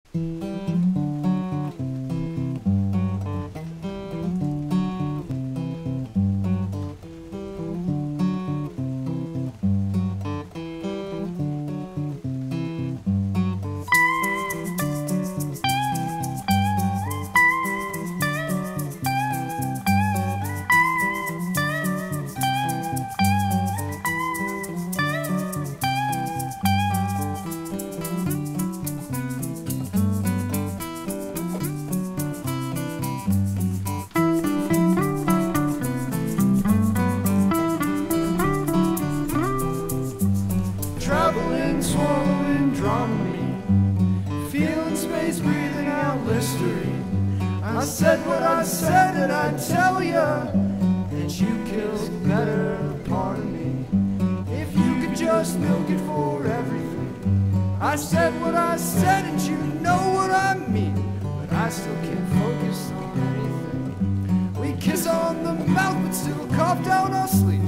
Traveling, swallowing Dramamine, feeling space, breathing out Listerine. I said what I said and I'd tell ya that you killed the better part of me. If you could just milk it for everything. I said what I said and you know what I mean, but I still can't focus on anything. We kiss on the mouth but still cough down our sleeves.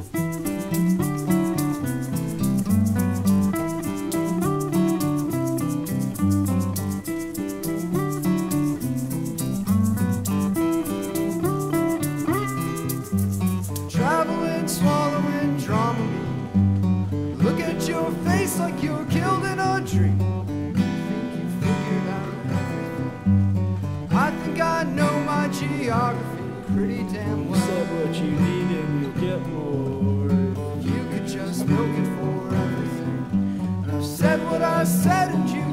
Traveling, swallowing Dramamine. Look at your face like you were killed in a dream. Think you figured out everything. I think I know my geography pretty damn well. You said what you need and you'll get more. If you could just milk it for everything. And I've said what I said and you